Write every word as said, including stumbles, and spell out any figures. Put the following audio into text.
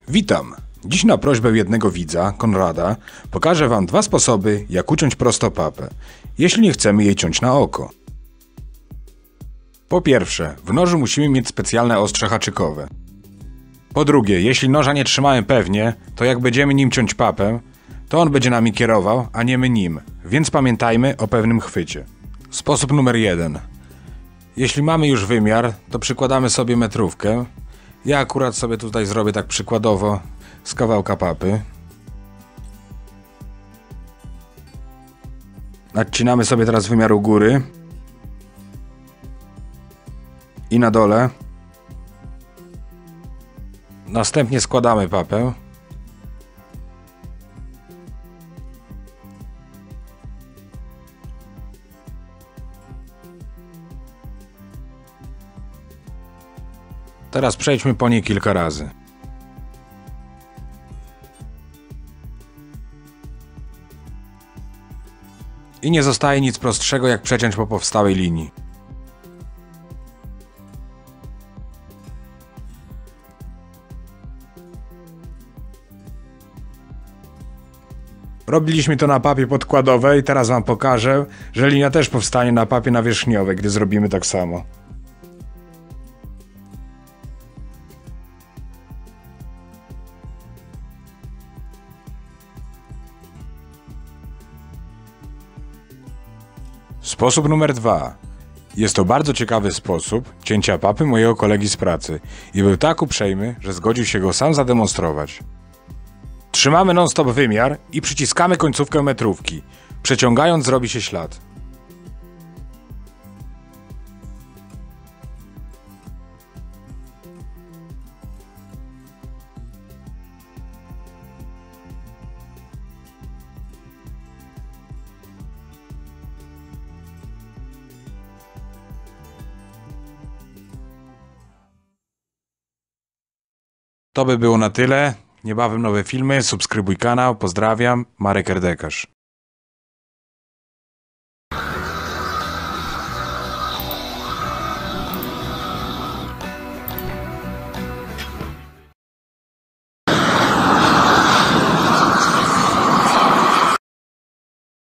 Witam! Dziś na prośbę jednego widza, Konrada, pokażę Wam dwa sposoby, jak uciąć prosto papę, jeśli nie chcemy jej ciąć na oko. Po pierwsze, w nożu musimy mieć specjalne ostrze haczykowe. Po drugie, jeśli noża nie trzymamy pewnie, to jak będziemy nim ciąć papę, to on będzie nami kierował, a nie my nim, więc pamiętajmy o pewnym chwycie. Sposób numer jeden. Jeśli mamy już wymiar, to przykładamy sobie metrówkę. Ja akurat sobie tutaj zrobię tak przykładowo z kawałka papy. Odcinamy sobie teraz wymiar u góry i na dole. Następnie składamy papę. Teraz przejdźmy po niej kilka razy. I nie zostaje nic prostszego, jak przeciąć po powstałej linii. Robiliśmy to na papie podkładowej, teraz Wam pokażę, że linia też powstanie na papie nawierzchniowej, gdy zrobimy tak samo. Sposób numer dwa. Jest to bardzo ciekawy sposób cięcia papy mojego kolegi z pracy i był tak uprzejmy, że zgodził się go sam zademonstrować. Trzymamy non-stop wymiar i przyciskamy końcówkę metrówki. Przeciągając zrobi się ślad. To by było na tyle. Niebawem nowe filmy, subskrybuj kanał, pozdrawiam, Marek Erdekarz.